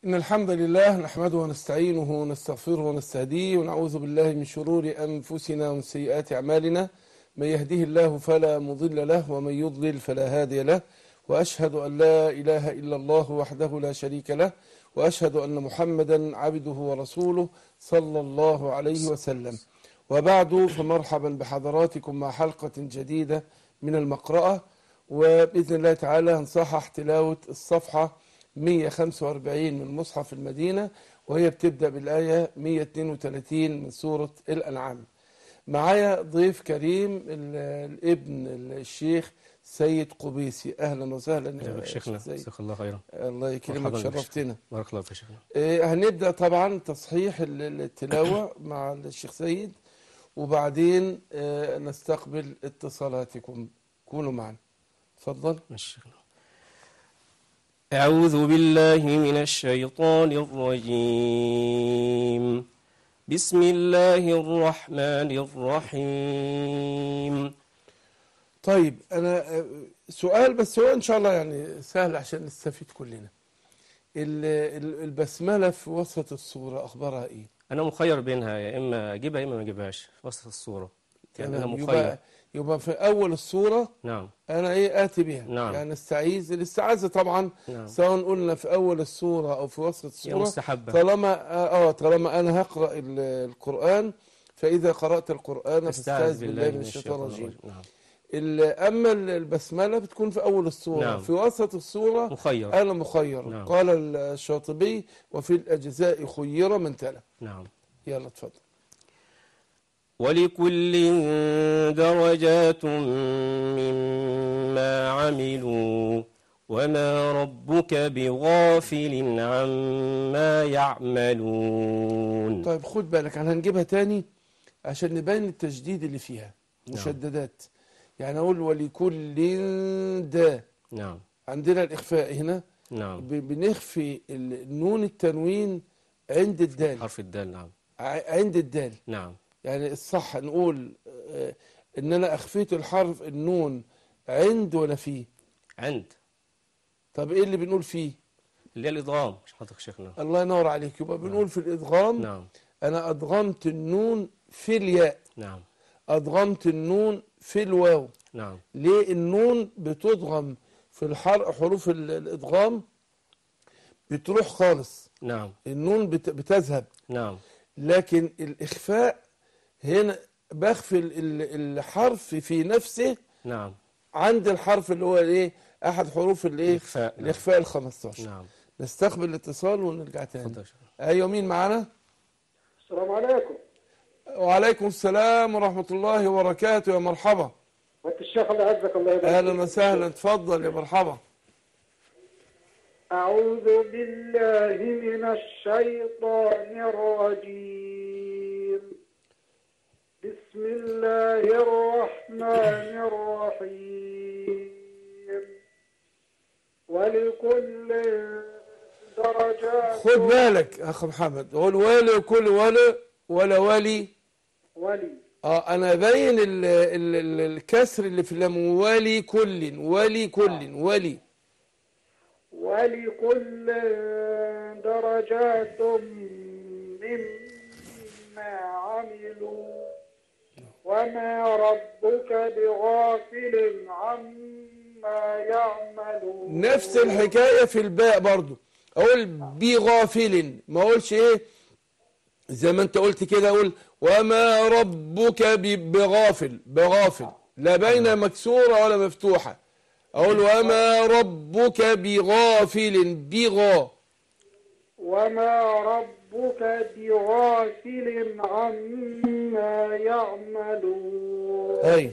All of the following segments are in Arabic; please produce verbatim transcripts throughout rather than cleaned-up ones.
إن الحمد لله نحمده ونستعينه ونستغفره ونستهديه ونعوذ بالله من شرور أنفسنا ومن سيئات أعمالنا. من يهده الله فلا مضل له ومن يضلل فلا هادي له، وأشهد أن لا إله إلا الله وحده لا شريك له، وأشهد أن محمدا عبده ورسوله صلى الله عليه وسلم. وبعد، فمرحبا بحضراتكم مع حلقة جديدة من المقرأة، وبإذن الله تعالى هنصحح تلاوة الصفحة مئة وخمسة وأربعين من مصحف المدينة، وهي بتبدأ بالآية مئة واثنين وثلاثين من سورة الأنعام. معايا ضيف كريم الابن الشيخ سيد قبيسي. أهلا وسهلا يا شيخنا، جزاك الله خيرا. الله يكرمك، شرفتنا. بارك الله فيك شيخنا. إيه، هنبدأ طبعا تصحيح التلاوة مع الشيخ سيد، وبعدين إيه نستقبل اتصالاتكم. كونوا معنا، تفضل. شيخنا، أعوذ بالله من الشيطان الرجيم. بسم الله الرحمن الرحيم. طيب، أنا سؤال بس، هو إن شاء الله يعني سهل عشان نستفيد كلنا. البسملة في وسط السورة أخبارها إيه؟ أنا مخير بينها، يا إما أجيبها يا إما ما أجيبها في وسط السورة. يعني أنا مخير. يبقى, يبقى في أول السورة. نعم. أنا إيه آتي بها. نعم. يعني استعيذ، الاستعاذة طبعا. نعم. سواء قلنا في أول السورة أو في وسط السورة مستحبة. طالما آه طالما أنا هقرأ القرآن، فإذا قرأت القرآن فاستعذ بالله من الشيطان الرجيم. نعم. أما البسملة بتكون في أول السورة. نعم. في وسط السورة مخير. أنا مخير. نعم. قال الشاطبي: وفي الأجزاء خير من تلا. نعم. يلا اتفضل. ولكل درجات مما عملوا وما ربك بغافل عما يعملون. طيب خد بالك، انا هنجيبها تاني عشان نبين التجديد اللي فيها. مشددات. نعم. يعني اقول ولكل دا. نعم. عندنا الاخفاء هنا. نعم. بنخفي النون التنوين عند الدال. حرف الدال. نعم. عند الدال. نعم. يعني الصح نقول آه ان انا اخفيت الحرف النون عند ولا فيه؟ عند. طب ايه اللي بنقول فيه؟ اللي هي الادغام. مش حضرتك شيخنا؟ الله ينور عليك. يبقى بنقول. نعم. في الادغام. نعم. انا ادغمت النون في الياء. نعم. ادغمت النون في الواو. نعم. ليه النون بتدغم في الحرف؟ حروف الادغام بتروح خالص. نعم. النون بتذهب. نعم. لكن الاخفاء هنا بخفي الحرف في نفسه. نعم. عند الحرف اللي هو الايه، احد حروف الايه، الاخفاء. نعم. الاخفاء الخمستاشر. نعم. نستقبل الاتصال ونرجع تاني. ايوه، مين معانا؟ السلام عليكم. وعليكم السلام ورحمة الله وبركاته. يا مرحبا. وانت الشيخ الله يعزك. الله يبارك فيك. اهلا وسهلا، اتفضل يا مرحبا. أعوذ بالله من الشيطان الرجيم. بسم الله الرحمن الرحيم. ولكل درجات. خد بالك اخ محمد، قول ولكل ولا ولا ولي ولي. اه انا باين ال ال ال الكسر اللي في اللام. ولي كل ولي كل ولي. ولكل درجات مما عملوا وما ربك بغافل عما يعملون. نفس الحكاية في الباء برضو. اقول بغافل، ما اقولش ايه زي ما انت قلت كده. اقول وما ربك بغافل. بغافل لا بين مكسورة ولا مفتوحة. أقول وما ربك بغافل. بغا. وما ربك بغافل عما يعملون. أي.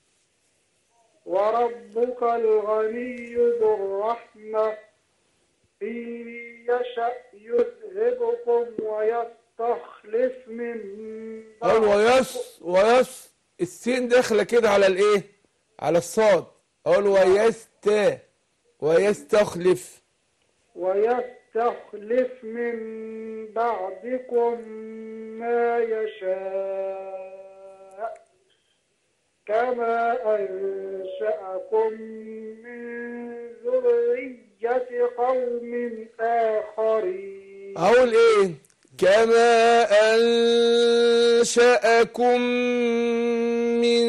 وربك الغني ذو الرحمة إن يشأ يذهبكم ويستخلف من بعد. ويس ويس السين داخلة كده على الإيه؟ على الصاد. أقول ويست ويستخلف. ويستخلف من بعدكم ما يشاء كما أنشأكم من ذرية قوم آخرين. أقول إيه؟ كما أنشأكم من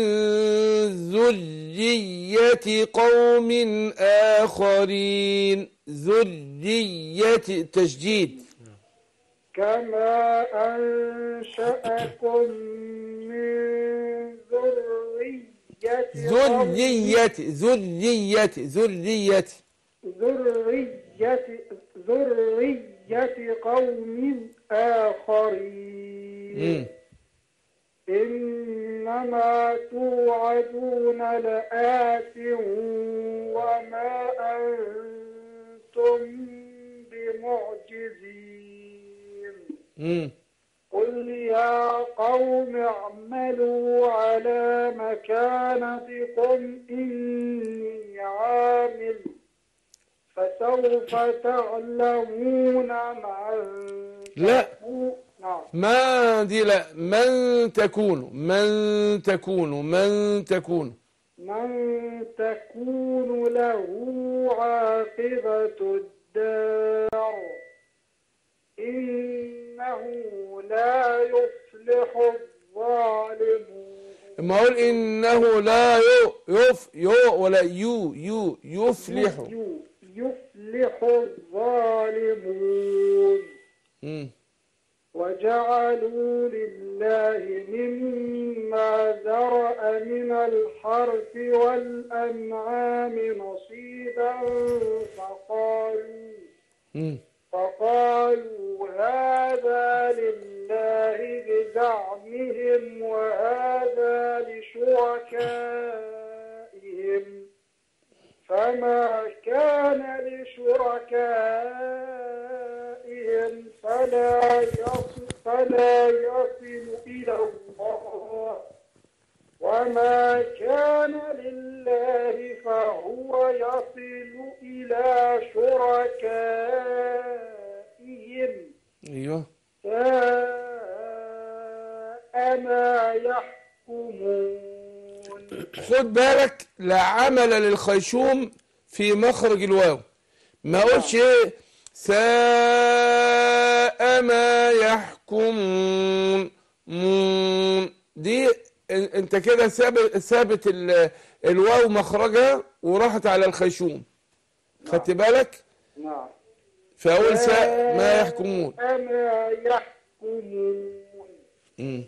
ذرية قوم آخرين. ذرية تشديد. كما أنشأكم من ذرية قوم ذرية ذرية ذرية ذرية ذرية قوم آخرين. مم. إنما توعدون لآت وما أنتم بمعجزين. مم. قل يا قوم اعملوا على مكانتكم إني عامل فسوف تعلمون من لا. تكون. نعم. ما دي لا. من تكون من تكون من تكون من تكون له عاقبة الدار إنه لا يفلح الظالمون. ما أقول إنه لا يو يف يو ولا يو يو يفلح. يو- يفلح الظالمون. مم. وجعلوا لله مما ذرأ من الحرث والأنعام نصيبا فقالوا مم. فقالوا هذا لله بزعمهم وهذا لشركائهم فما كان لشركائهم فلا يصل, فلا يصل إلى الله وما كان لله فهو يصل إلى شركائهم. أيوه. ساء ما يحكمون. خد بالك، لا عمل للخيشوم في مخرج الواو. ما اقولش ايه ساء ما يحكمون مون. دي انت كده ثابت ثابت الواو مخرجها وراحت على الخيشوم. خدت بالك؟ نعم. فاقول ساء ما يحكمون. ساء ما يحكمون. امم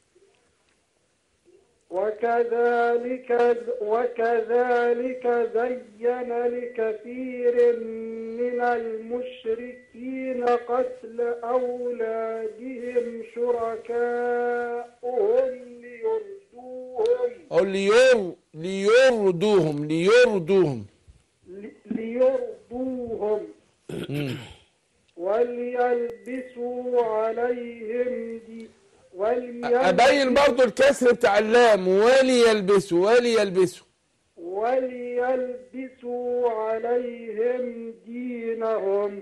وكذلك وكذلك زين لكثير من المشركين قتل أولادهم شركاؤهم ليردوهم أو لير ليردوهم ليردوهم ليردوهم وليلبسوا عليهم دي أبين برضو الكسر بتاع اللام وليلبسوا وليلبسوا وليلبسوا عليهم دينهم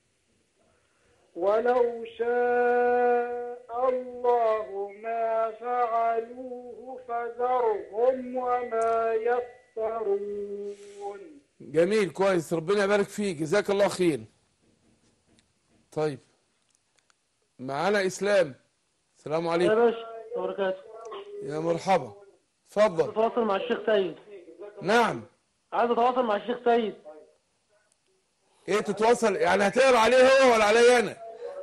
ولو شاء الله ما فعلوه فذرهم وما يفترون. جميل، كويس، ربنا يبارك فيك، جزاك الله خير. طيب معانا إسلام. السلام عليكم. يا باشا وبركاته. يا مرحبا، اتفضل. اتواصل مع الشيخ سيد. نعم. عايز اتواصل مع الشيخ سيد. ايه تتواصل يعني؟ هتقرا عليه هو ولا عليا انا؟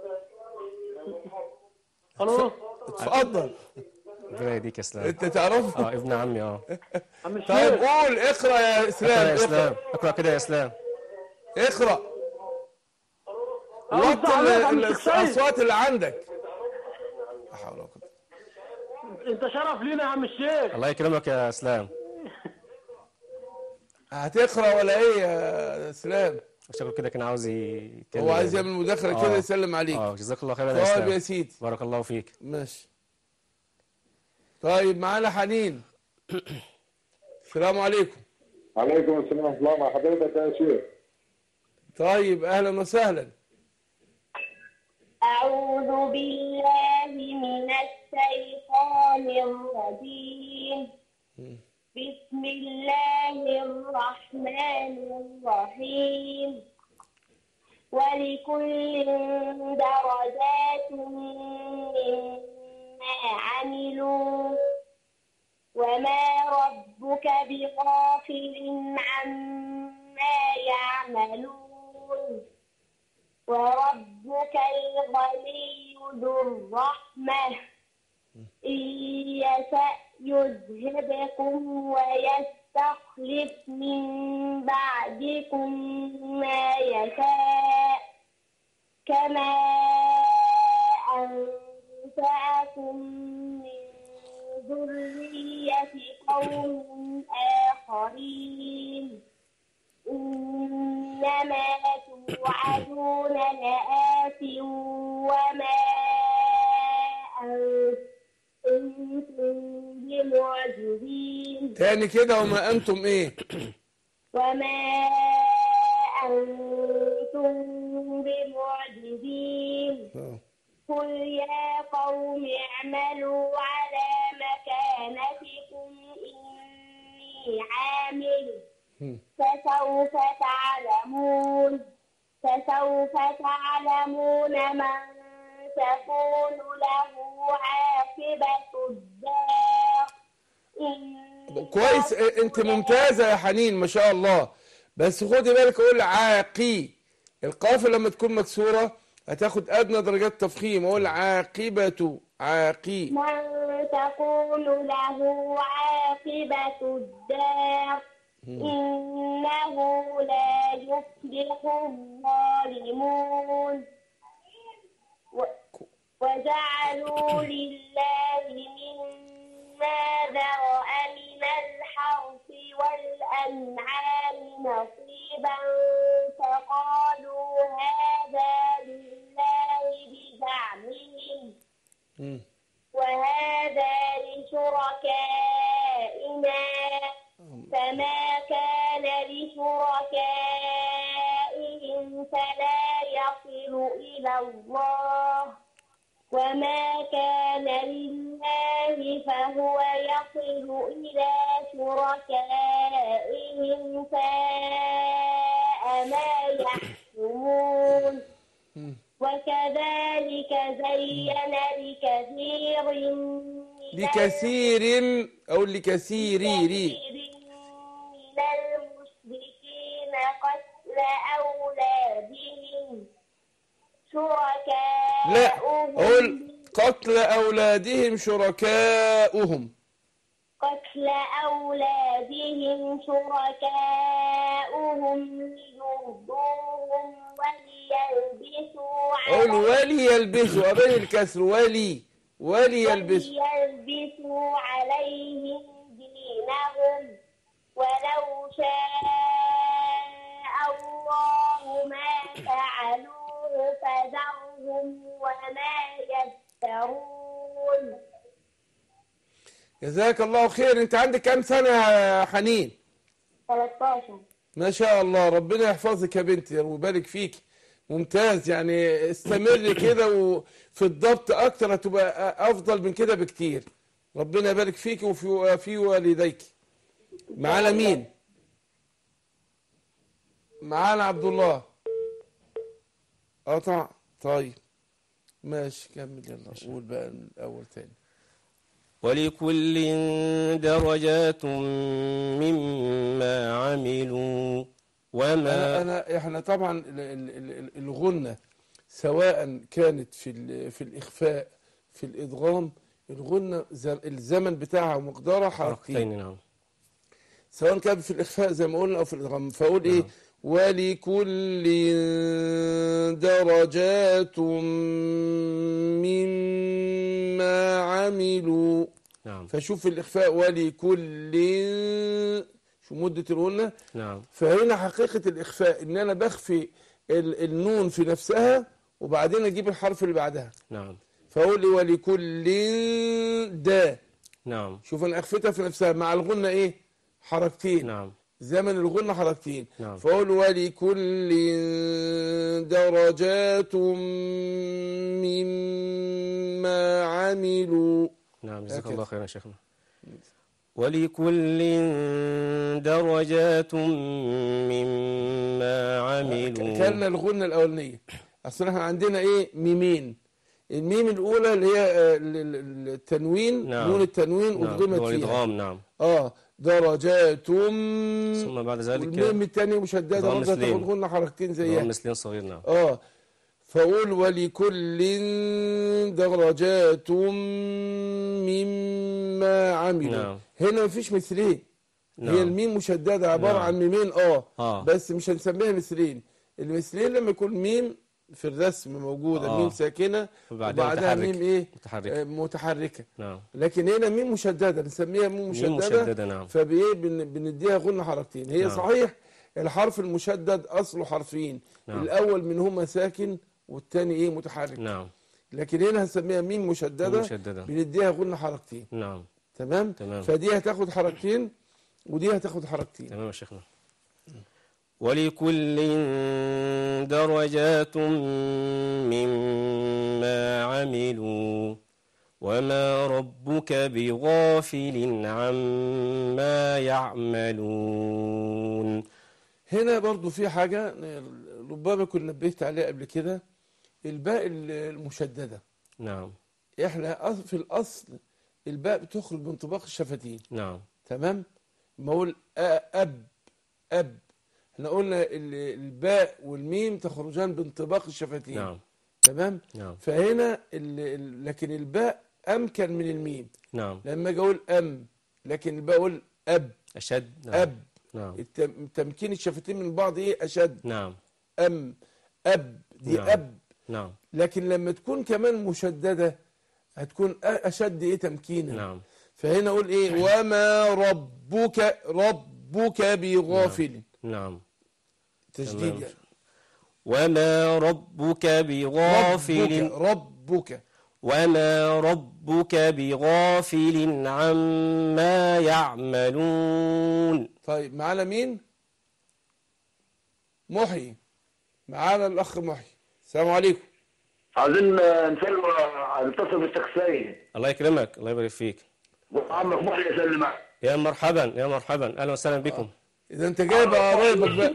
الو. اتفضل. ربنا يهديك يا اسلام. انت تعرفه؟ اه ابن عمي. اه عم الشيخ. طيب قول، اقرا يا اسلام. اقرا يا اسلام، اقرا كده يا اسلام. اقرا. عاوز وطي تعليق عم الشيخ سيد. الاصوات اللي عندك. لا حول ولا قوه. انت شرف لينا يا عم الشيخ. الله يكرمك يا اسلام. هتقرا ولا ايه يا اسلام؟ شكله كده كان عاوز يتكلم. هو عايز يعمل مداخله كده آه. يسلم عليك. اه جزاك الله خيرا يا طيب اسلام. يا سيدي، بارك الله فيك. ماشي. طيب معانا حنين. السلام عليكم. عليكم السلام ورحمة الله. مع حضرتك يا شيخ. طيب اهلا وسهلا. أعوذ بالله من الشيطان الرجيم. بسم الله الرحمن الرحيم. ولكل درجات مما عملوا وما ربك بغافل عما يعملون وربك الغني ذو الرحمة إن يشأ يذهبكم ويستخلف من بعدكم ما يشاء كما أنشأكم من ذرية قوم آخرين إنما توعدون لآت وما أنتم بمعجزين. تاني كده، وما أنتم إيه؟ وما أنتم بمعجزين. قل يا قوم اعملوا على مكانتكم إني عامل فسوف تعلمون فسوف تعلمون من تكون له عاقبة الدار. كويس، انت ممتازة يا حنين ما شاء الله، بس خدي بالك اقول عاقي، القاف لما تكون مكسورة هتاخد ادنى درجات تفخيم، اقول عاقبة عاقي من تكون له عاقبة الدار إنه لا يفلح الظالمون. وجعلوا لله مما ذرأ من الحرث والأنعام نصيبا فقالوا هذا لله بزعمهم وهذا لشركائنا فما كان لشركائهم فلا يصل إلى الله وما كان لله فهو يصل إلى شركائهم ساء ما يحكمون. وكذلك زين لكثير لكثير أو لكثير من المشركين قتل أولادهم شركاء لا أقول قتل أولادهم شركاؤهم قتل أولادهم شركاؤهم ليرضوهم وليلبسوا أقول وليلبسوا أبين الكسر ولي وليلبسوا وليلبسوا عليهم دينهم ولو شاء الله ما فعلوه فذرهم وما يفترون. جزاك الله خير. انت عندك كام سنة يا حنين؟ ثلاثة عشر. ما شاء الله، ربنا يحفظك يا بنتي ويبارك فيك، ممتاز يعني، استمر كده وفي الضبط اكتر هتبقى افضل من كده بكتير. ربنا يبارك فيك وفي في والديك. معانا مين؟ معانا عبد الله. قطع. طيب ماشي كمل يلا قول بقى الاول تاني. ولكل درجات مما عملوا وما أنا, أنا إحنا طبعا الغنة سواء كانت في في الإخفاء في الإدغام، الغنة الزمن بتاعها ومقدارها حركتين. نعم. سواء كانت في الإخفاء زي ما قلنا أو في الإدغام، فأقول نعم. إيه؟ ولكل درجات مما عملوا. نعم. فشوف الإخفاء ولكل شو مدة الغنة. نعم. فهنا حقيقة الإخفاء إن أنا بخفي النون في نفسها وبعدين أجيب الحرف اللي بعدها. نعم. فأقول ولكل دا. نعم. شوف أنا أخفتها في نفسها مع الغنة إيه؟ حركتين. نعم. زمن الغنة حركتين. نعم. فأقول ولكل درجات مما عملوا. نعم. جزاك الله خيرا شيخنا. ولكل درجات مما عملوا يعملون. كلنا الغنة الأولانية. أصل احنا عندنا إيه ميمين. الميم الأولى اللي هي آه، ال- ال- التنوين، نعم. نون التنوين نعم أدغمت هو فيها. الإدغام. نعم. اه درجات. ثم بعد ذلك والميم الثانية مشددة إدغام برضه مثلين. تاخد غنة حركتين إدغام زيها. مثلين صغير. نعم. اه فقول ولكل درجات مما عملوا. نعم. هنا مفيش مثلين. نعم. هي الميم مشددة عبارة نعم. عن ميمين اه آه. بس مش هنسميها مثلين. المثلين لما يكون ميم في الرسم موجودة آه. ميم ساكنة وبعدها وبعدها متحرك. ميم ايه متحرك. آه متحركة. نعم. لكن هنا ميم مشددة نسميها ميم مشددة, ميم مشددة. نعم. فبايه بن- بنديها غنة حركتين. هي نعم. صحيح الحرف المشدد اصله حرفين. نعم. الاول منهما ساكن والثاني ايه متحرك. نعم. لكن هنا هنسميها ميم مشددة, ميم مشددة. بنديها غنة حركتين. نعم. تمام. تمام. فدي هتاخد حركتين ودي هتاخد حركتين. تمام يا شيخنا. ولكل درجات مما عملوا وما ربك بغافل عما يعملون. هنا برضو في حاجة ربما كنت نبهت عليها قبل كده، الباء المشددة. نعم. احنا في الأصل الباء بتخرج من طباق الشفتين. نعم. تمام. ما اقول أب أب احنا قلنا ال- الباء والميم تخرجان بانطباق الشفتين. نعم. تمام. نعم. فهنا ال- ال- لكن الباء أمكن من الميم نعم. لما أجي أقول أم، لكن الباء أقول أب أشد. نعم. أب. نعم. التم- تمكين الشفتين من بعض إيه أشد. نعم. أم أب دي نعم. أب. نعم. لكن لما تكون كمان مشددة هتكون أ- أشد إيه تمكينا. نعم. فهنا أقول إيه وما ربك ربك بغافل. نعم. تشديد تمام. يعني. وما ربك بغافل ربك ربك وما ربك بغافل عما يعملون. طيب معانا مين؟ محي. معانا الأخ محي. السلام عليكم. عايزين نسلم نتصل بالشخصية. الله يكرمك. الله يبارك فيك. وعمك محي يسلم عليك. يا مرحبا يا مرحبا. اهلا وسهلا بكم. إذا أنت جايب قرايبك بقى.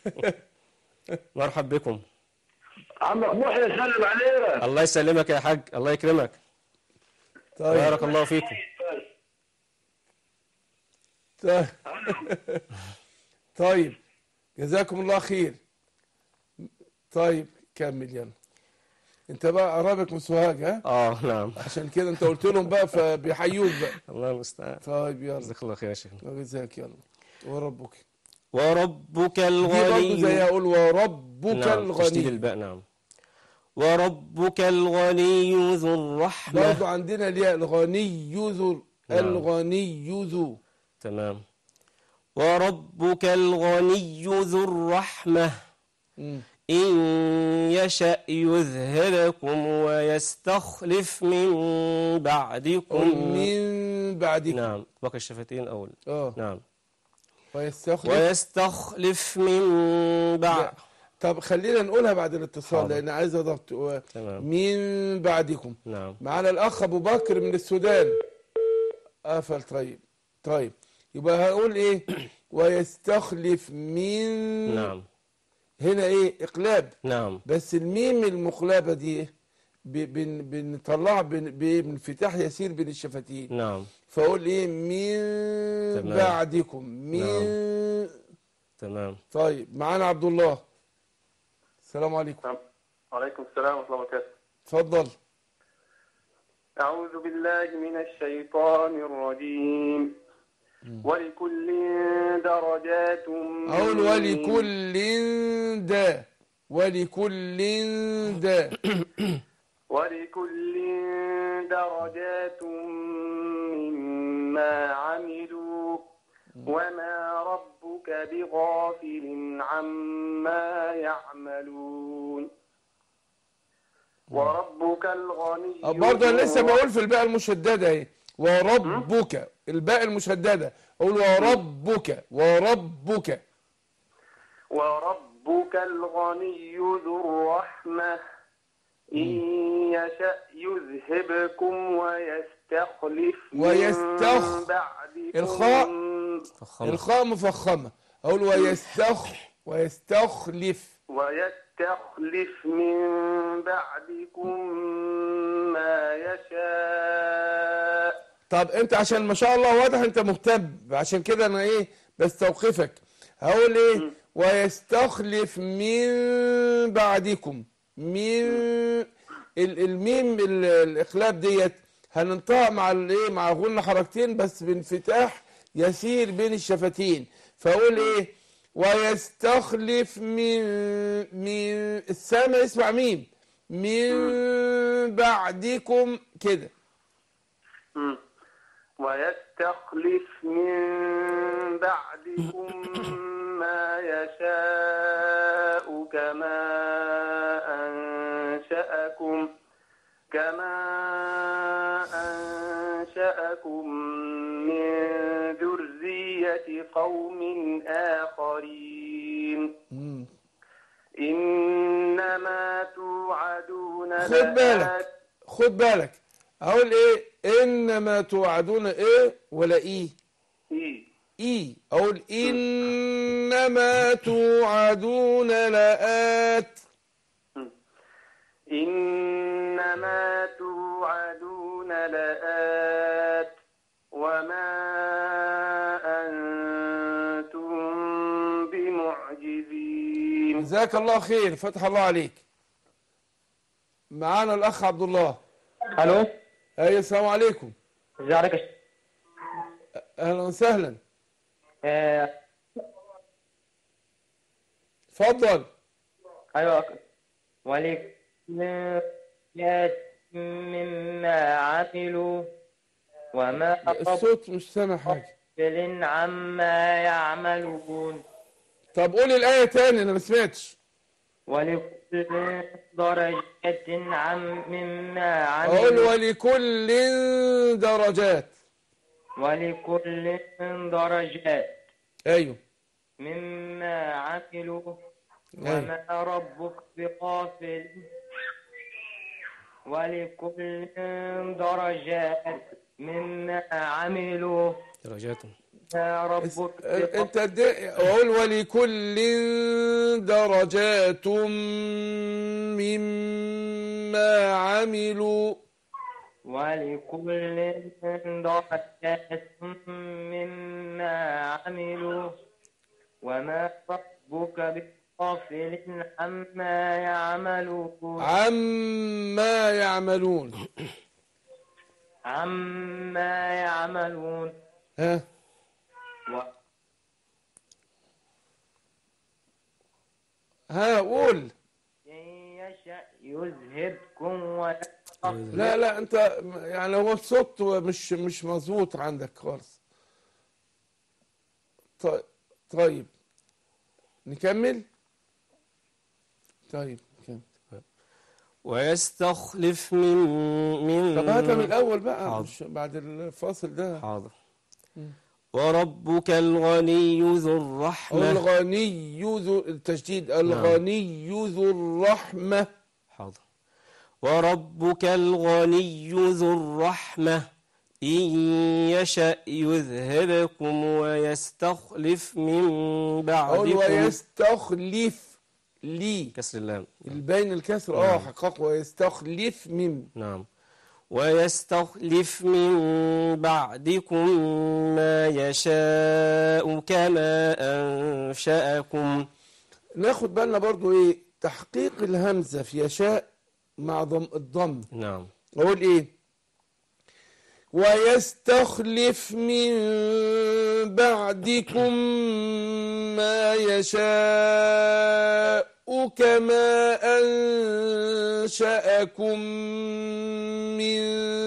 مرحب بكم. عمك محي يسلم عليك. الله يسلمك يا حاج. الله يكرمك. طيب بارك الله فيكم. طيب. طيب جزاكم الله خير. طيب كمل يلا. انت بقى قرابك من سوهاج ها؟ اه نعم. عشان كده انت قلت لهم بقى فبيحيوك بقى. الله المستعان. طيب يلا جزاك الله خير يا شيخ. جزاك يلا. وربك وربك دي برضه الغني. زي اقول وربك نعم. تشديد الغني. الباء. نعم. وربك الغني ذو الرحمة. برضه عندنا الياء الغني ذو نعم. الغني ذو. تمام. وربك الغني ذو الرحمة مم. إن يشأ يذهبكم ويستخلف من بعدكم. من بعدكم. نعم. باقي الشفتين أول. اه نعم. ويستخلف. ويستخلف من بعد. طب خلينا نقولها بعد الاتصال حاضر. لان عايز ضبط. و- تمام. من بعدكم. نعم. معانا الاخ ابو بكر من السودان. قفل. طيب طيب يبقى هقول ايه ويستخلف من. نعم. هنا ايه اقلاب. نعم. بس الميم المقلبه دي ب- بن بنطلعها بن- بانفتاح يسير بين الشفتين. نعم. فاقول ايه من تمام. بعدكم من. تمام. طيب معانا عبد الله. السلام عليكم. وعليكم السلام ورحمة الله وبركاته. اتفضل. أعوذ بالله من الشيطان الرجيم. ولكل درجات اقول ولكل دا ولكل دا ولكل درجات مما عملوا وما ربك بغافل عما يعملون. وربك الغني. برضه انا لسه بقول في الباء المشدده اهي وربك الباء المشدده اقول وربك وربك. وربك الغني ذو الرحمة إن يشأ يذهبكم ويستخلف ويستخ من بعدكم. الخاء فخمة. الخاء مفخمه اقول ويستخ ويستخلف ويستخلف من بعدكم ما يشاء. طب انت عشان ما شاء الله واضح انت مهتم، عشان كده انا ايه بستوقفك. هقول ايه؟ م. ويستخلف من بعدكم. من ال- الميم ال- الاقلاب ديت هننطق مع الايه مع غن حركتين بس بانفتاح يسير بين الشفتين. فاقول ايه؟ ويستخلف من من السامع اسمع ميم من بعدكم كده. م. ويستخلف من بعدكم ما يشاء كما أنشأكم كما أنشأكم من ذرية قوم آخرين. مم. إنما توعدون خد بالك لآت. خد بالك اقول ايه؟ انما توعدون ايه ولا ايه؟ إيه. ايه. اقول انما توعدون لآت. إنما توعدون لآت وما أنتم بمعجزين. جزاك الله خير، فتح الله عليك. معانا الاخ عبد الله. الو، اي السلام عليكم. ازي حضرتك يا شيخ؟ اهلا وسهلا. آه، اتفضل. ايوه ولكل يات مما عملوا وما الصوت مش سامع حاجه. غافل عما يعملون. طب قولي الايه تاني انا ما سمعتش. ولكل درجات عم مما اقول عملوا ولكل درجات. ولكل درجات ايوه مما عملوا أيوة. وما ربك بغافل. ولكل درجات مما عملوا درجات. وما ربك بغافل. انت اقول ولكل درجات مما عملوا. ولكل درجات مما عملوا وما ربك بغافل عما يعملون. عما يعملون. عما يعملون. ها و... ها قول. إن يشأ يذهبكم ويستخلف. لا لا انت يعني هو الصوت مش مش مظبوط عندك خالص. طيب طيب نكمل. طيب نكمل. ويستخلف من من طب هاتها من الاول بقى حاضر. مش بعد الفاصل ده. حاضر. وربك الغني ذو الرحمة. الغني ذو التشديد الغني ذو الرحمة. حاضر. وربك الغني ذو الرحمة إن يشأ يذهبكم ويستخلف من أقول بعدكم. ويستخلف لي كسر اللام. البين الكسر اه حقق ويستخلف من. نعم. ويستخلف من بعدكم ما يشاء كما أنشأكم. ناخد بالنا برضو ايه تحقيق الهمزة في يشاء مع ضم الضم. نعم. اقول ايه؟ ويستخلف من بعدكم ما يشاء كما أنشأكم من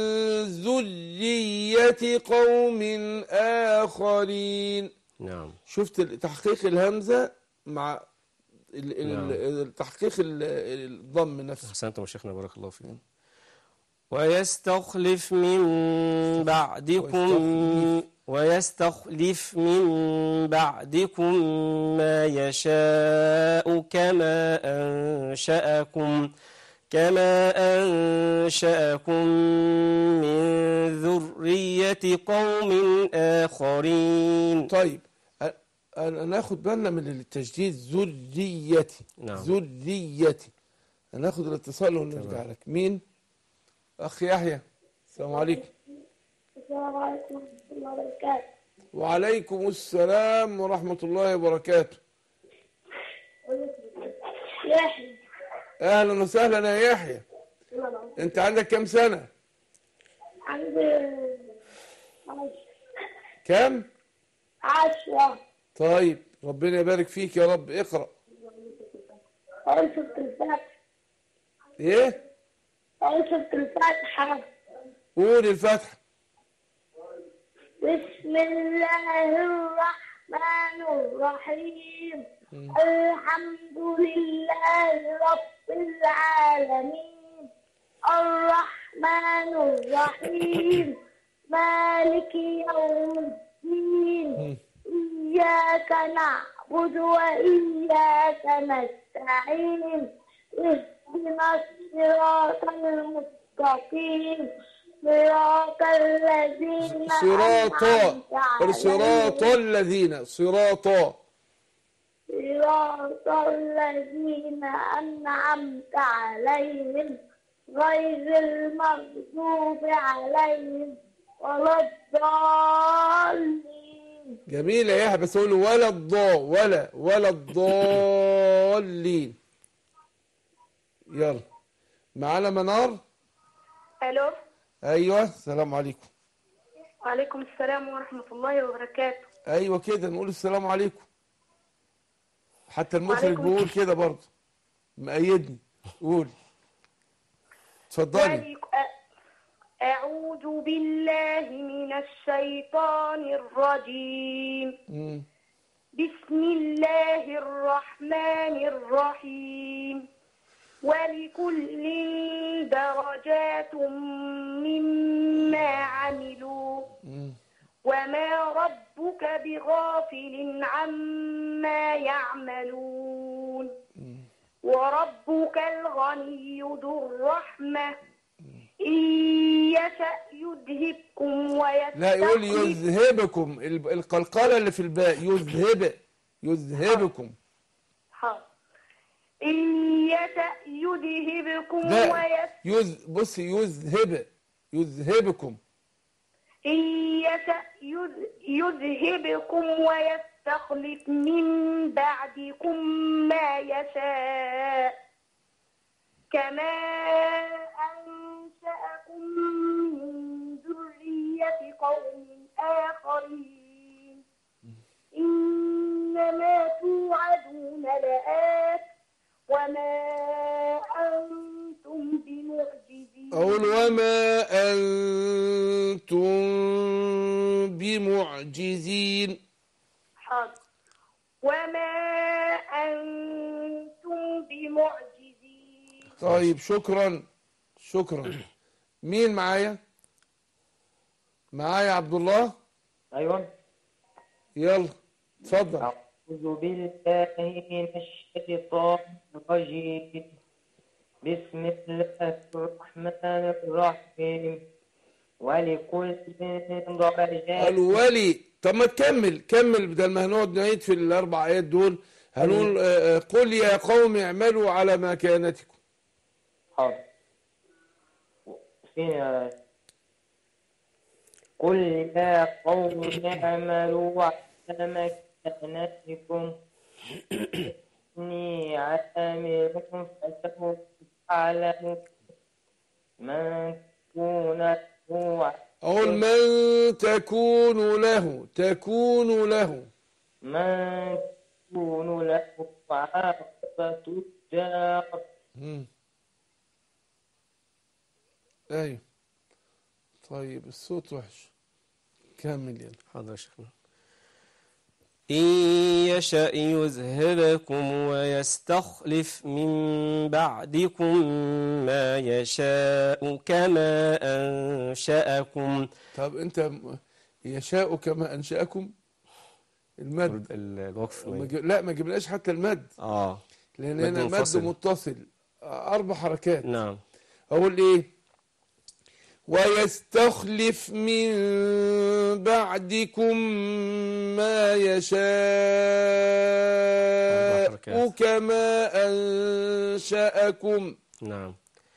ذرية قوم آخرين. نعم. شفت تحقيق الهمزة مع ال- ال- نعم. ال- تحقيق ال- الضم نفسه. أحسنتم يا شيخنا بارك الله فيكم. ويستخلف من بعدكم ويستخلف من بعدكم ما يشاء كما أنشأكم كما أنشأكم من ذرية قوم آخرين. طيب أنا ناخد بالنا من التجديد. ذريتي. نعم. ذريتي. هناخد الاتصال ونرجع لك. مين؟ أخ يحيى. السلام عليكم. السلام عليكم ورحمة الله وبركاته. وعليكم السلام ورحمة الله وبركاته. يحيى. أهلا وسهلا يا يحيى. أنت عندك كم سنة؟ عندي عشرة. كم؟ عشرة. طيب ربنا يبارك فيك يا رب. اقرأ. أقول سورة الفاتحة. إيه؟ أقول سورة الفاتحة. قول الفاتحة. بسم الله الرحمن الرحيم. الحمد لله رب العالمين الرحمن الرحيم مالك يوم الدين إياك نعبد وإياك نستعين اهدنا الصراط المستقيم صراط الذين صراط أنعمت عليهم صراط الذين صراط صراط الذين أنعمت عليهم غير المغضوب عليهم ولا الضالين. جميل يا يحيى، بس اقول ولا الضا ولا ولا الضالين. يلا معانا منار. ألو. ايوه السلام عليكم. وعليكم السلام ورحمة الله وبركاته. ايوه كده نقول السلام عليكم. حتى المخرج وعليكم بيقول كده برضه، مأيدني. قول اتفضلي. أعوذ بالله من الشيطان الرجيم. مم. بسم الله الرحمن الرحيم. ولكل درجات مما عملوا مم. وما ربك بغافل عما يعملون. وربك الغني ذو الرحمة إن يشأ يذهبكم ويستخلف. لا يقول يذهبكم، القلقلة اللي في الباء يذهب يذهبكم. حاضر. إن يشأ يذهبكم لا ويستخلف. يذ بصي يذهب يذهبكم. إن يشأ يذ- يذهبكم ويستخلف من بعدكم ما يشاء كما أنشأكم من ذرية قوم آخرين. إنما توعدون لآت وما أنتم بمعجزين. أقول وما أنتم بمعجزين. حاضر. وما أنتم بمعجزين. طيب شكرا شكرا. مين معايا؟ معايا عبد الله. أيوة. يلا اتفضل. أعوذ بالله من الشيطان الرجيم. بسم الله الرحمن الرحيم. ولكل درجات. الولي. طب ما تكمل كمل بدل ما هنقعد نعيد في الأربع آيات دول. هنقول آه، قل يا قوم اعملوا على مكانتكم. حاضر. فين قل يا قوم اعملوا على مكانتكم إني عامل فسوف تعلمون من تكون له أقول من تكون له تكون له من تكون له عاقبة الدار. مم. أيوه. طيب الصوت وحش. كمل يلا. حاضر يا شيخنا. إن يشأ يذهبكم ويستخلف من بعدكم ما يشاء كما أنشأكم. طب أنت م- يشاء كما أنشأكم المد. ال- الوقف ما ما- جب- لا ما جبناش حتى المد، اه لأن مد هنا مد منفصل. متصل. أربع حركات. نعم. أقول إيه؟ ويستخلف من بعدكم ما يشاء كما أنشأكم. نعم.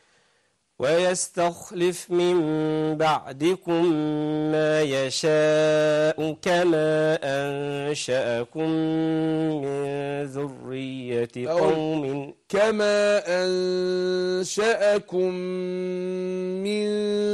ويستخلف من بعدكم ما يشاء كما أنشأكم من ذرية قوم كما أنشأكم من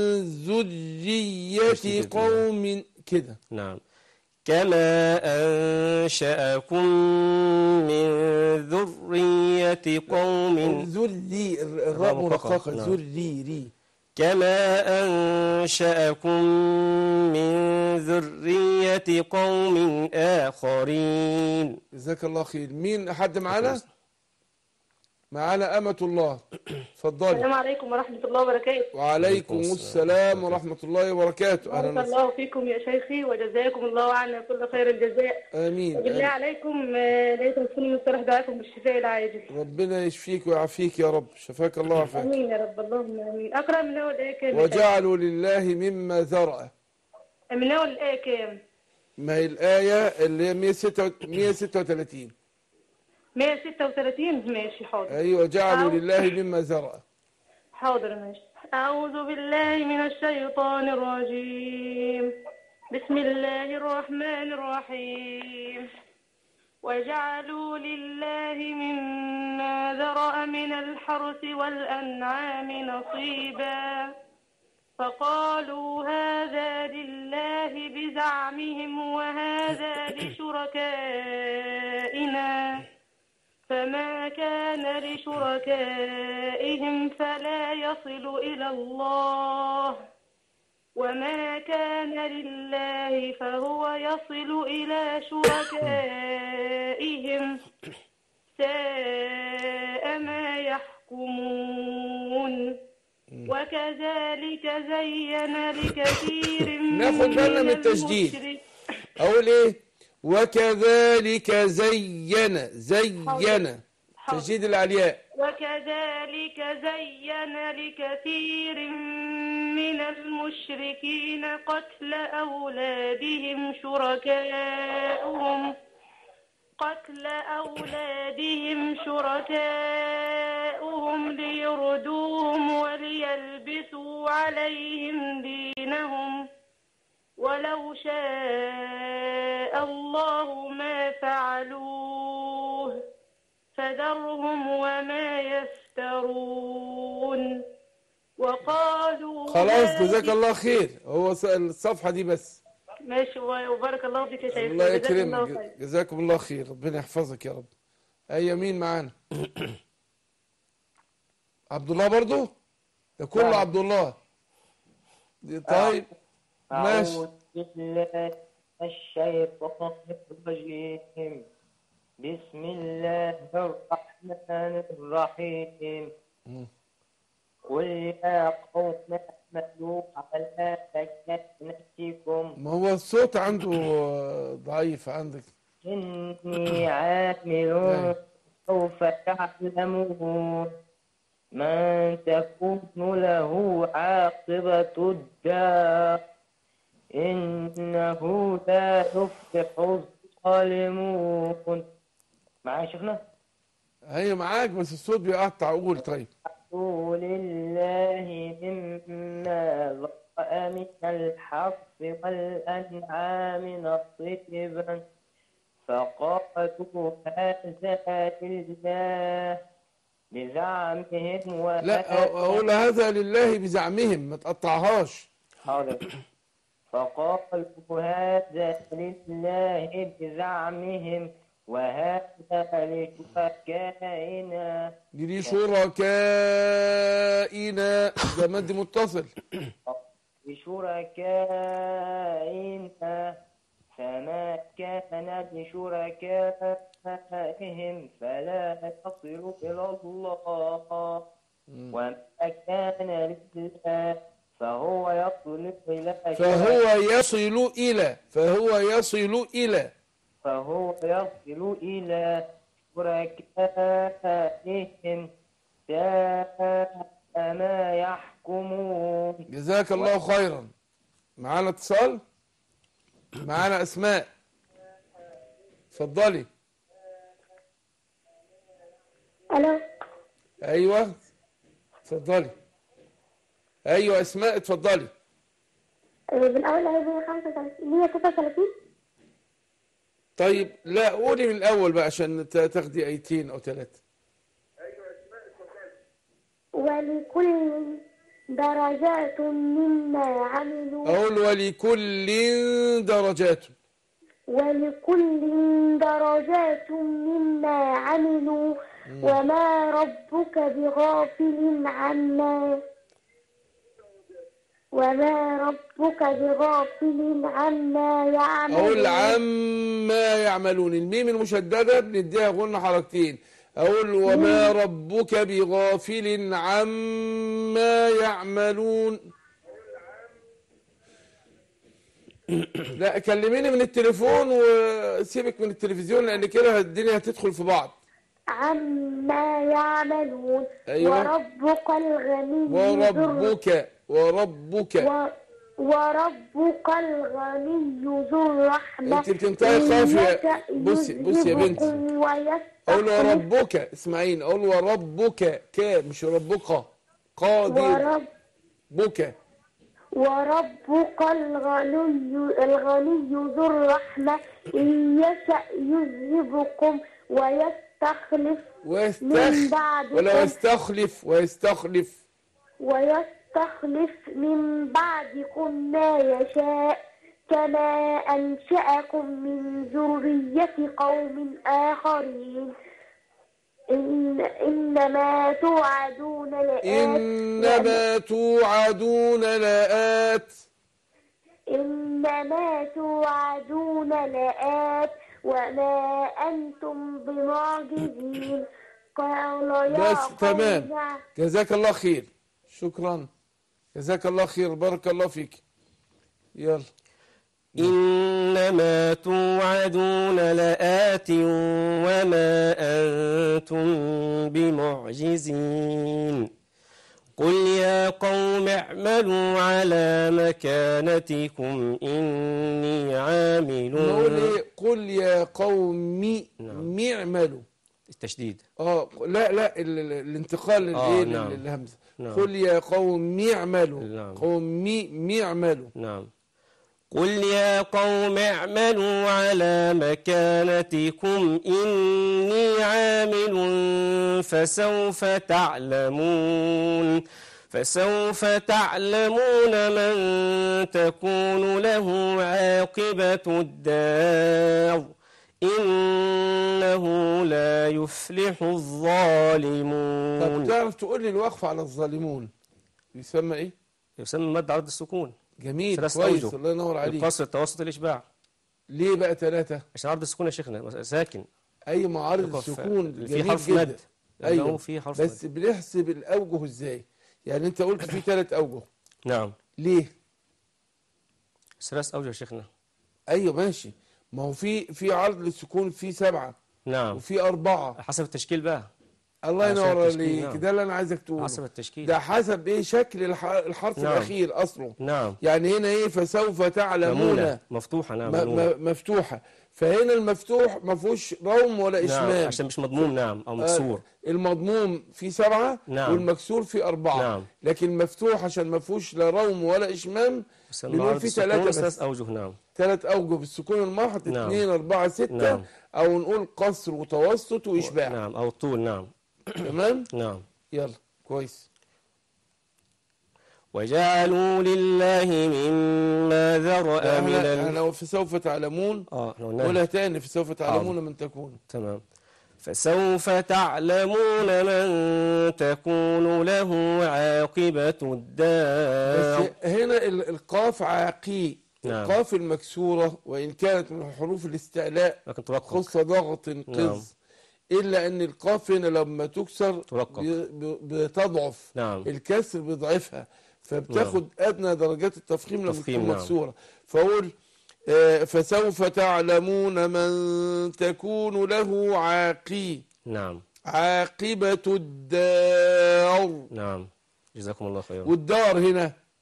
ذرية قوم كده. نعم. كما أنشأكم من ذرية قوم ذري الراء مرققة ذري ري كما أنشأكم من ذرية قوم آخرين. جزاك الله خير. مين حد معانا؟ معانا أمة الله، اتفضلي. السلام عليكم ورحمة الله وبركاته. وعليكم السلام ورحمة الله وبركاته. بارك الله فيكم يا شيخي وجزاكم الله عنا كل خير الجزاء. آمين. وبالله عليكم لا تنسوني من صالح دعائكم بالشفاء العاجل. ربنا يشفيك ويعافيك يا رب، شفاك الله وعافاك. آمين يا رب، اللهم آمين. أقرأ من أول آية كام؟ وجعلوا لله مما ذرأ. من أول آية كام؟ ما هي الآية اللي هي مئة وستة وثلاثين. مئة وستة وثلاثين ماشي حاضر. أيوة جعلوا لله مما ذرأ. حاضر ماشي. أعوذ بالله من الشيطان الرجيم. بسم الله الرحمن الرحيم. وجعلوا لله مما ذرأ من الحرث والأنعام نصيبا فقالوا هذا لله بزعمهم وهذا لشركائنا فما كان لشركائهم فلا يصل إلى الله وما كان لله فهو يصل إلى شركائهم ساء ما يحكمون. وكذلك زين لكثير ناخد بالنا من التشديد. أقول إيه؟ وكذلك زين زين تشديد العلياء. وكذلك زين لكثير من المشركين قتل أولادهم شركاؤهم قتل أولادهم شركاؤهم ليردوهم وليلبسوا عليهم دينهم ولو شاء الله ما فعلوه فذرهم وما يفترون. وقالوا خلاص جزاك الله خير. هو الصفحة دي بس. ماشي. وبارك الله فيك يا شيخ. الله يكرمك. جزاكم الله خير. ربنا يحفظك يا رب. أي مين معانا؟ عبد الله برضو؟ ده كله عبد الله. طيب ماشي. أعوذ بالله الشيطان الرجيم. بسم الله الرحمن الرحيم. قل يا قوم اعملوا على مكانتكم. ما هو الصوت عنده ضعيف عندك. إني عامل سوف تعلمون من تكون له عاقبة الدار إنه لا يفلح الظالمون. معايا شيخنا؟ هي معاك بس الصوت بيقطع. قول طيب. لله مما ذرأ من الحرث والأنعام نصيبا فقالوا هذا لله بزعمهم وهذا لا أقول هذا لله بزعمهم ما تقطعهاش. حاضر. فقالوا هذا لله بزعمهم وهذا لشركائنا لشركائنا ده مد متصل. لشركائنا فما كان لشركائهم فلا يصل إلى الله وما كان لله فهو يصل إلى فهو يصل إلى فهو يصل إلى فهو يصل إلى شركائهم ساء ما يحكمون. جزاك الله خيرا. معانا اتصال، معانا أسماء، اتفضلي. الو. ايوه اتفضلي. ايوه اسماء اتفضلي. بالاول هيبقى خمسة وثلاثين مية وستة وثلاثين. طيب لا قولي من الاول بقى عشان تاخدي ايتين او ثلاثه. ولكل درجات مما عملوا. اقول ولكل درجات. ولكل درجات مما عملوا وما ربك بغافل عما وما ربك بغافل عما يعملون. اقول عما يعملون، الميم المشدده بنديها غنى حركتين. اقول وما ربك بغافل عما يعملون. لا كلميني من التليفون وسيبك من التلفزيون لان كده الدنيا هتدخل في بعض. عما يعملون. أيوة. وربك الغني وربك وربك و... وربك الغني ذو الرحمة. انت بتنطقي قافية. بصي بصي يا بنتي، اقول وربك، اسمعين، اقول وربك ك مش ربك قادر. ورب بك وربك الغني الغني ذو الرحمة إن يشأ يذهبكم ويستخلف من بعدكم ولا يستخلف ويستخلف ويستخلف من بعدكم ما يشاء كما أنشأكم من ذرية قوم آخرين. إن إنما توعدون لآت. إنما توعدون لآت. إنما توعدون لآت وما أنتم بمعجزين. قال يا بس تمام. قوم. جزاك الله خير، شكرا، جزاك الله خير، بارك الله فيك. يلا. إنما توعدون لآت وما أنتم بمعجزين. قل يا قوم اعملوا على مكانتكم إني عامل. نقول ايه؟ قل يا قوم اعملوا. التشديد. اه لا لا ال ال الانتقال للايه؟ نعم. للهمزه. نعم. قل يا قوم اعملوا. نعم. قوم اعملوا. نعم. قل يا قوم اعملوا على مكانتكم إني عامل فسوف تعلمون فسوف تعلمون من تكون له عاقبة الدار إنه لا يفلح الظالمون. طب تعرف تقول لي الوقف على الظالمون يسمى ايه؟ يسمى مد عرض السكون. جميل ثلاث كويس، أوجه. الله ينور عليك. القصر، التوسط، الإشباع. ليه بقى ثلاثة؟ عشان عرض السكون يا شيخنا ساكن. أي معارض السكون في جميل حرف جدا. مد. أيوه في حرف بس مد. بنحسب الأوجه إزاي؟ يعني أنت قلت في ثلاث أوجه. نعم. ليه؟ ثلاث أوجه يا شيخنا. أيوه ماشي، ما هو في في عرض للسكون في سبعة. نعم. وفي أربعة. حسب التشكيل بقى. الله ينور عليك. نعم. ده اللي أنا عايزك تقوله. حسب التشكيل. ده حسب إيه شكل الح... الحرف نعم. الأخير أصله. نعم. يعني هنا إيه؟ فسوف تعلمون. مفتوحة. نعم. م... م... مفتوحة. فهنا المفتوح ما فيهوش روم ولا إشمام. نعم. عشان مش مضموم. نعم. أو مكسور. آه المضموم في سبعة. نعم. والمكسور في أربعة. نعم. لكن المفتوح عشان ما فيهوش لا روم ولا إشمام بنقول في ثلاثة بس. ثلاث أوجه. نعم. ثلاث أوجه بالسكون المحض. نعم. اثنين أربعة ستة. نعم. أو نقول قصر وتوسط وإشباع. نعم. أو الطول. نعم. تمام. نعم. يلا كويس. وجعلوا لله مما ذرأ من ال... احنا فسوف تعلمون. اه قولها تاني. فسوف تعلمون من تكون. تمام. فسوف تعلمون من تكون له عاقبة الدار. بس هنا القاف عاقي. نعم. القاف المكسورة وإن كانت من حروف الاستعلاء لكن ترقق. خص ضغط قز. نعم. إلا أن القاف هنا لما تكسر ترقق. بتضعف. نعم. الكسر بيضعفها فبتاخد نعم. أدنى درجات التفخيم لما تكون نعم. مكسورة. فأقول آه فسوف تعلمون من تكون له عاقي. نعم. عاقبة الدار. نعم. جزاكم الله خيرا. والدار هنا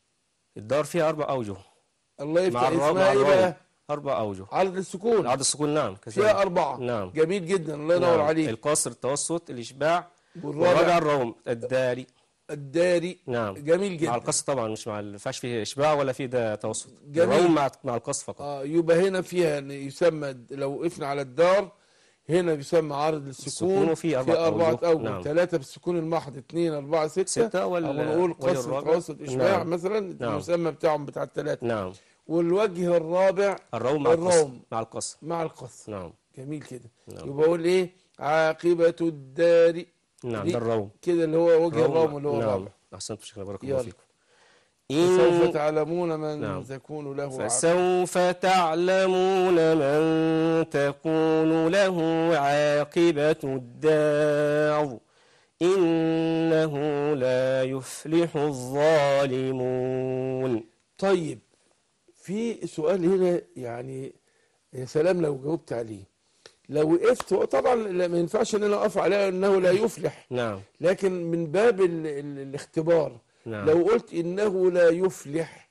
الدار فيها أربع أوجه الله يفتح. مع الراء اسمها مع ايه الراء بقى؟ أربع أوجه. عرض السكون. عرض السكون نعم كذلك. فيها أربعة. نعم. جميل جدا، الله ينور نعم. عليك. القصر، التوسط، الإشباع، والرابع والرابع الروم الداري. الداري. نعم. جميل جدا. مع القصر طبعا، مش مع ما فيهاش فيه إشباع ولا فيه ده توسط. جميل. الروم مع مع القصر فقط. اه يبقى هنا فيها إن يسمى، لو وقفنا على الدار هنا بيسمى عرض السكون. السكون وفيه أربعة في أربعة أوجه. أوجه. نعم. ثلاثة بالسكون المحض، اثنين أربعة ستة. ستة وال- أو نقول قصر والرابع. توسط إشباع نعم. مثلا. نعم. المسمى بتاعهم بتاع الثلاثة. نعم. والوجه الرابع الروم مع القصر. الروم مع القصر. مع القصر. نعم. جميل كده. نعم. يبقى أقول إيه؟ عاقبة الدار. نعم دي ده الروم. كده اللي هو وجه الروم اللي هو نعم. الرابع. أحسنتم شيخنا بارك الله يلا. فيكم. فسوف إن تعلمون من نعم. تكون له عاقبة. فسوف تعلمون من تكون له عاقبة الدار إنه لا يفلح الظالمون. طيب في سؤال هنا، يعني يا سلام لو جاوبت عليه. لو وقفت، طبعا لا- ما ينفعش ان انا اقف عليه انه لا يفلح، نعم. لكن من باب ال ال الاختبار. نعم. لو قلت انه لا يفلح،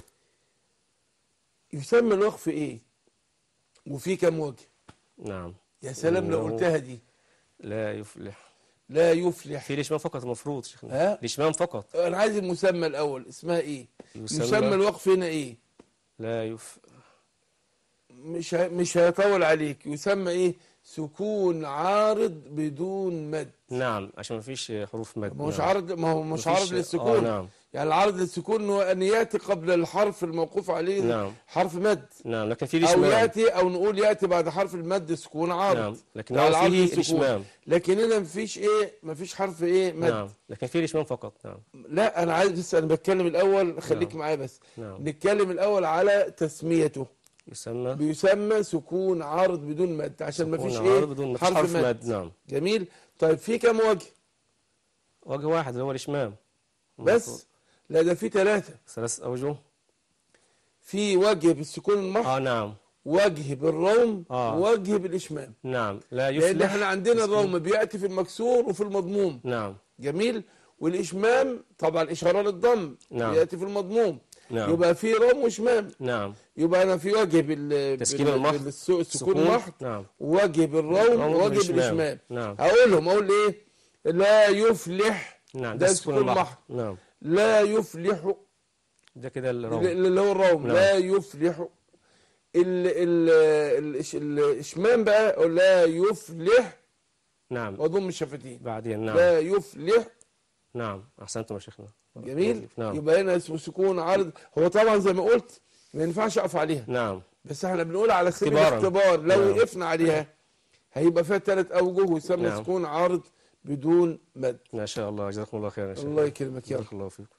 يسمى الوقف ايه؟ وفي كم وجه؟ نعم. يا سلام لو إنه قلتها دي. لا يفلح. لا يفلح. في الإشمام فقط المفروض شيخنا. ها؟ الإشمام فقط. انا عايز المسمى الاول، اسمها ايه؟ يسمى, يسمى الوقف هنا ايه؟ لا يف مش ه- مش هيطول عليك. يسمى ايه؟ سكون عارض بدون مد. نعم عشان ما فيش حروف مد. ما هوش نعم. عرض، ما هو مش مفيش- عرض للسكون. آه نعم. يعني العرض للسكون هو ان ياتي قبل الحرف الموقوف عليه نعم. حرف مد، نعم لكن في او الإشمام. ياتي، او نقول ياتي بعد حرف المد سكون عارض. نعم لكن يعني هو العرض فيه للسكون. الإشمام. لكن هنا مفيش ايه، مفيش حرف ايه مد. نعم لكن في الإشمام فقط. نعم. لا انا عايز بس، انا بتكلم الاول، خليك نعم. معايا بس. نعم. نتكلم الاول على تسميته. يسمى بيسمى سكون عارض بدون مد عشان سكون مفيش عارض ايه بدون مفيش حرف, حرف مد. مد. نعم. جميل. طيب في كم وجه؟ وجه واحد اللي هو الإشمام. بس لا ده في ثلاثة. ثلاث أوجه. في وجه بالسكون المحض، آه نعم. وجه بالروم، آه. وجه بالإشمام. نعم لا يفلح. لأن احنا عندنا اسمه- الروم بيأتي في المكسور وفي المضموم. نعم. جميل. والإشمام طبعا إشارة للضم، نعم. بيأتي في المضموم. نعم. يبقى في روم وإشمام. نعم. يبقى أنا في وجه بال تسكين بال- المحض. بالسكون سكون. المحض، نعم. وجه بالروم، الروم ووجه والإشمام. بالإشمام. نعم. هقولهم، أقول إيه؟ لا يفلح. نعم ده ده سكون سكون المحض. المحض. نعم لا يفلح ده كده الروم. اللي هو الروم. نعم. لا يفلح. ال ال الإش- الإشمام بقى لا يفلح نعم وضم الشفتين. بعدين. نعم. لا يفلح. نعم أحسنتم يا شيخنا. جميل. نعم. يبقى هنا اسمه سكون عارض. هو طبعا زي ما قلت ما ينفعش اقف عليها، نعم. بس احنا بنقول على سبيل اختباراً. الاختبار. لو نعم. وقفنا عليها هيبقى فيها ثلاث اوجه، ويسمى نعم. سكون عارض بدون مد. ما شاء الله جزاكم الله خيرا يا شيخ. الله يكرمك. يلا. بارك الله فيكم.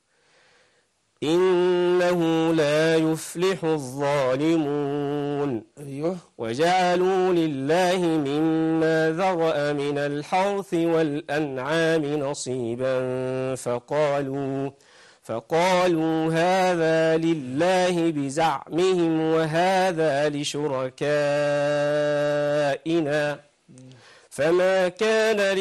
إنه لا يفلح الظالمون. ايوه. وجعلوا لله مما ذرأ من الحرث والأنعام نصيبا فقالوا فقالوا هذا لله بزعمهم وهذا لشركائنا فما كان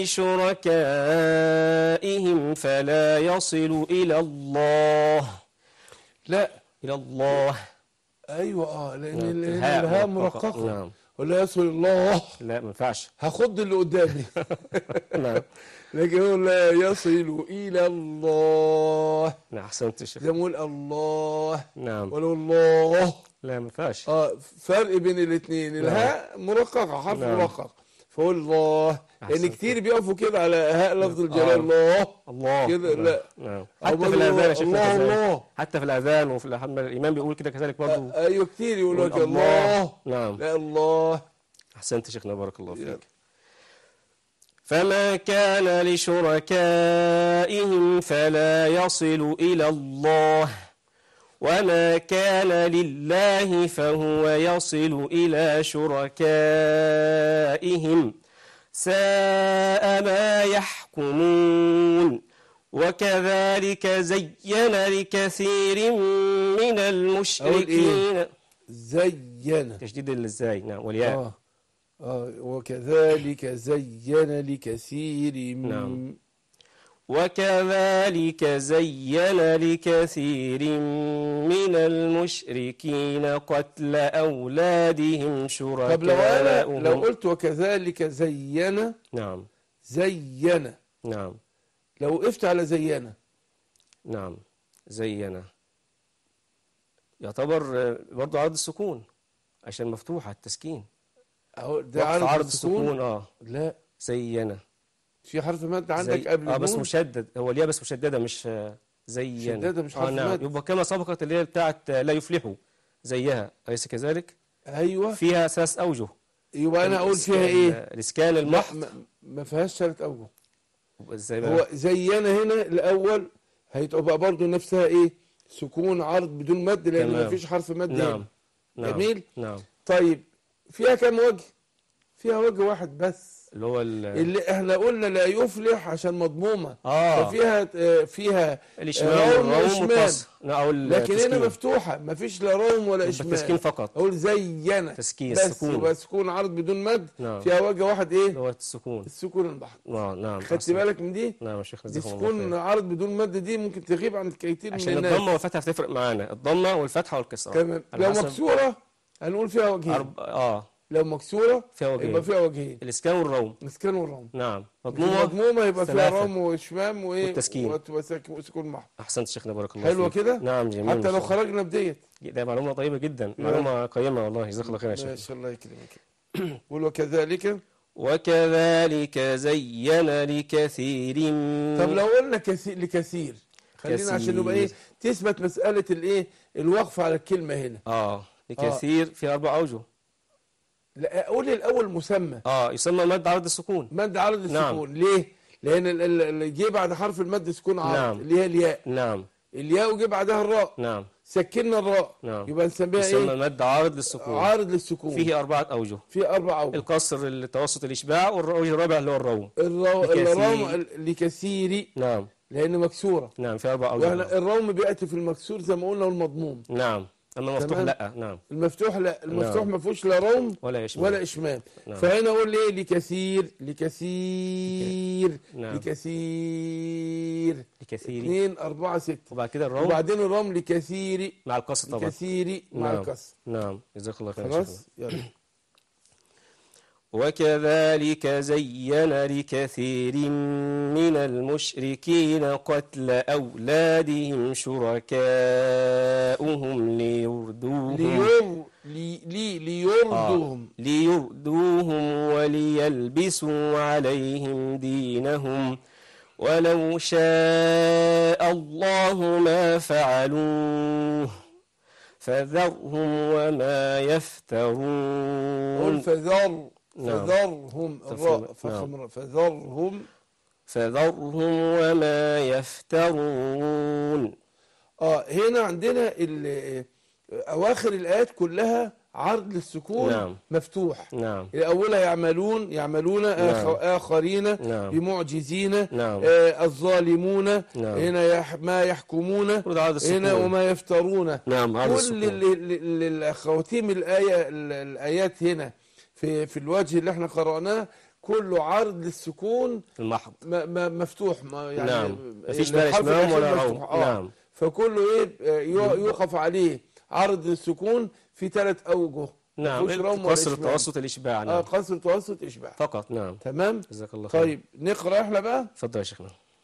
لشركائهم فلا يصل إلى الله. لا. إلى الله. ايوه اه لان نعم. ال- الهاء الهاء مرققة. مرققه. نعم. ولا يصل الله. لا ما ينفعش. هاخد اللي قدامي. نعم. لكن هو لا يصل الى الله. نعم أحسنت يا شيخ. زي ما نقول الله. نعم. ولا الله. لا ما ينفعش. اه فرق بين الاثنين. الهاء مرققه، حرف نعم. مرقق، فقول الله. لان أحسنت. كتير بيقفوا كده على هاء لفظ الجلال. آه. الله الله كده. نعم. لا. نعم. أو حتى في برضو الأذان يا شيخ الله كذلك. الله. حتى في الأذان وفي الأحمد الإمام بيقول كده كذلك برضه. آه، ايوه كتير يقولوا لك يقول الله. نعم. لا الله. أحسنت يا شيخنا بارك الله يلا. فيك. فما كان لشركائهم فلا يصل إلى الله وما كان لله فهو يصل إلى شركائهم ساء ما يحكمون. وكذلك زين لكثير من المشركين. زين. تشديد الزاي. نعم والياء. اه اه وكذلك زين لكثير من نعم. وكذلك زين لكثير من المشركين قتل أولادهم طب لو أنا لو شركاءهم. قلت وكذلك زين، نعم زين، نعم لو وقفت على زين نعم زين يعتبر برضه عرض السكون عشان مفتوحة التسكين. اهو ده وقف عرض عرض السكون. السكون اه لا، زين في حرف مد عندك زي... قبل اه بس النون. مشدد، هو الياء بس مشددة مش آه، زين مشددة مش آه حرف نعم مد. يبقى كما سبقت اللي هي بتاعت آه، لا يفلحوا زيها أليس كذلك؟ ايوه، فيها ثلاث أوجه. يبقى انا اقول فيها الإسكان- ايه؟ الإسكان لا، المحض. ما- ما فيهاش ثلاث اوجه. ازاي بقى؟ هو زينا هنا الاول هيبقى برضه نفسها ايه؟ سكون عرض بدون مد، لان تمام. ما فيش حرف مد نعم هنا. نعم جميل. نعم طيب فيها كام وجه؟ فيها وجه واحد بس، اللي هو ال... اللي احنا قلنا لا يفلح عشان مضمومه. اه ففيها آه، فيها الإشمام روم والروم وإشمام. والقصر. لا، أو لكن هنا التسكين. مفتوحه، ما فيش لا روم ولا يبقى اشمام. التسكين فقط. اقول زينا تسكين بس، السكون. يبقى سكون عرض بدون مد. نعم. فيها وجه واحد ايه؟ اللي هو السكون. السكون البحر. اه نعم خدت أحسن. بالك من دي؟ نعم يا شيخ دي جزاكم الله سكون خير. عرض بدون مد، دي ممكن تغيب عن كتير من عشان الناس. الضمه والفتحه بتفرق معانا، الضمه والفتحه والكسره. تمام. على لو حسب مكسوره هنقول فيها وجهين. أرب... اه لو مكسوره فيها وجهين. يبقى فيها وجهين، الاسكان والروم. مسكن والروم. نعم مضمومه مضمومه. مضمومه يبقى فيها ثلاثة. روم واشمام وايه والتسكين. وت- وسك- وسكون محض. احسنت شيخنا بارك الله حلوه فيك. كده؟ نعم جميل. حتى لو ما شاء الله. خرجنا بديت. ده معلومه طيبه جدا، معلومه قيمه والله، جزاك الله خير يا ما شيخ. شاء الله يكرمك. قول وكذلك. وكذلك زين لكثير. طب لو قلنا كثير لكثير، خلينا عشان نبقى ايه تثبت مساله الايه الوقف على الكلمه هنا. اه لكثير في اربع اوجه. لا، قول الاول مسمى. اه يسمى مد عرض السكون. مد عرض السكون. نعم. ليه؟ لان ال- ال- اللي جه بعد حرف المد سكون عرض. نعم. اللي هي الياء. نعم الياء وجه بعدها الراء. نعم سكننا الراء. نعم. يبقى نسميها يسمى ايه؟ مد عارض للسكون. عارض للسكون. فيه أربعة أوجه. في اربع اوجه. القصر، التوسط، الإشباع، والوجه الرابع اللي هو الروم. الرو... لكثير. الروم لكثير نعم لان مكسوره. نعم في أربع أوجه. واحنا الروم بياتي في المكسور زي ما قلنا والمضموم. نعم أما مفتوح تمام. لا. نعم المفتوح لا، المفتوح نعم. ما فيهوش لا روم ولا إشمام. ولا اشمام. نعم. فهنا اقول ايه؟ لكثير لكثير نعم. لكثير لكثير. اثنين أربعة ستة. وبعد كده الروم وبعدين الرم لكثير. مع القصر طبعا. لكثير مع نعم. الكسر. نعم جزاك الله خير يا شيخنا. خلاص يلا. وكذلك زين لكثير من المشركين قتل أولادهم شركاؤهم ليردوهم لير لي لي ليرضوهم. آه. ليردوهم وليلبسوا عليهم دينهم ولو شاء الله ما فعلوه فذرهم وما يفترون. قل فذر نعم. فذرهم الراء نعم. فخم فذرهم. فذرهم وما يفترون. اه هنا عندنا ال- اواخر الايات كلها عرض للسكون. نعم. مفتوح. نعم الاولى يعملون يعملون آخ- آخرين نعم. بمعجزين. نعم. آه الظالمون. نعم. هنا يح ما يحكمون. كل عرض السكون. هنا وما يفترون. نعم عرض كل السكون. ال- ال- ال- خواتيم الآية ال- الآيات هنا في في الوجه اللي احنا قرأناه كله عرض للسكون المحض. م- م- مفتوح. ما يعني نعم مفيش بقى الحرف إشمام الأخير ولا مفتوح. روم. آه. نعم فكله ايه آه، يو- يوقف عليه عرض السكون في ثلاث اوجه. نعم مفيهوش روم ولا قصر إشمام. التوسط الإشباع. اه نعم قصر متوسط اشباع فقط. نعم تمام. جزاك الله خير. طيب نقرا احنا بقى. اتفضل يا شيخنا.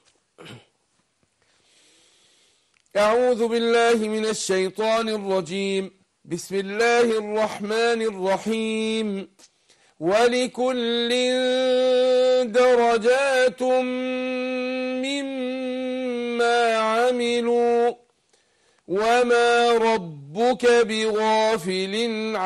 أعوذ بالله من الشيطان الرجيم. بسم الله الرحمن الرحيم. ولكل درجات مما عملوا وما ربك بغافل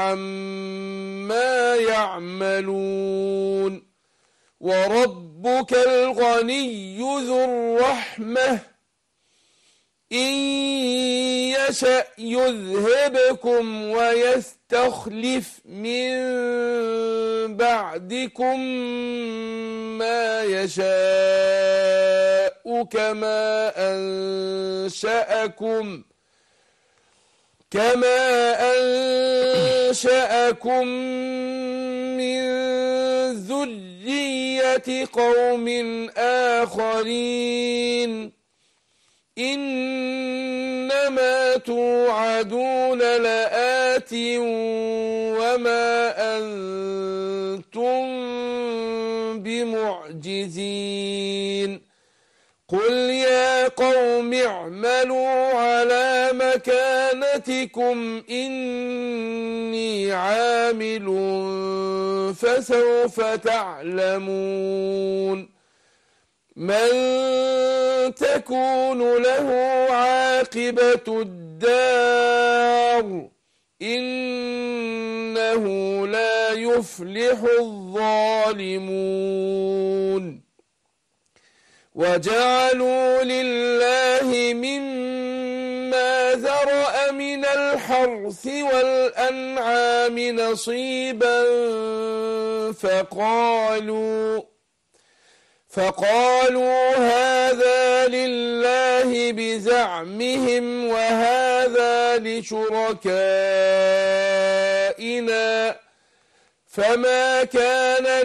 عما يعملون وربك الغني ذو الرحمة إن يشأ يذهبكم ويستخلف من بعدكم ما يشاء كما أنشأكم كما أنشأكم من ذرية مكانة قوم آخرين إنما توعدون لآت وما أنتم بمعجزين قل يا قوم اعملوا على مكانتكم إني عامل فسوف تعلمون من تكون له عاقبة الدار إنه لا يفلح الظالمون وجعلوا لله مما ذرأ من الحرث والأنعام نصيبا فقالوا فقالوا هذا لله بزعمهم وهذا لشركائنا فما كان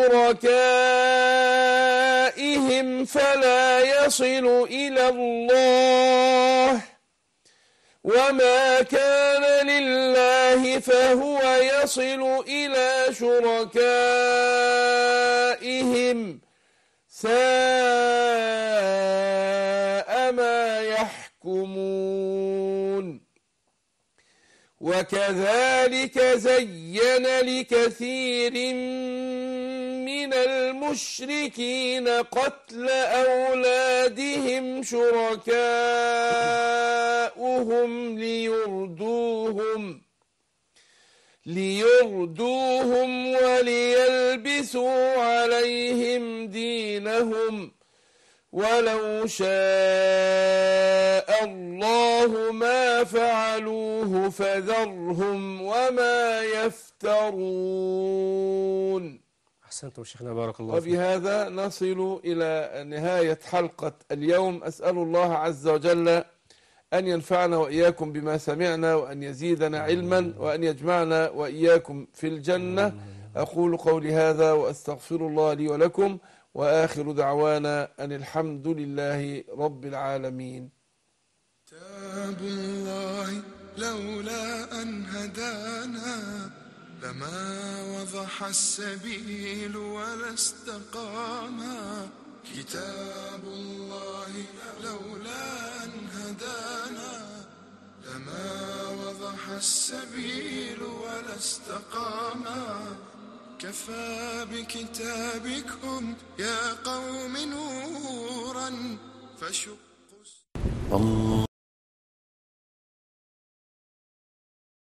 لشركائهم فلا يصل إلى الله وما كان لله فهو يصل إلى شركائهم ساء ما يحكمون وكذلك زين لكثير من المشركين قتل أولادهم شركاؤهم ليردوهم ليردوهم وليلبسوا عليهم دينهم ولو شاء الله ما فعلوه فذرهم وما يفترون. أحسنتم شيخنا بارك الله فيك. وبهذا نصل إلى نهاية حلقة اليوم. أسأل الله عز وجل أن ينفعنا وإياكم بما سمعنا وأن يزيدنا علما وأن يجمعنا وإياكم في الجنة. أقول قولي هذا وأستغفر الله لي ولكم وآخر دعوانا أن الحمد لله رب العالمين. كتاب الله لولا أن هدانا لما وضح السبيل ولا استقاما. كتاب الله لولا أن هدانا لما وضح السبيل ولا استقاما. كفى بكتابكم يا قوم نورا فشق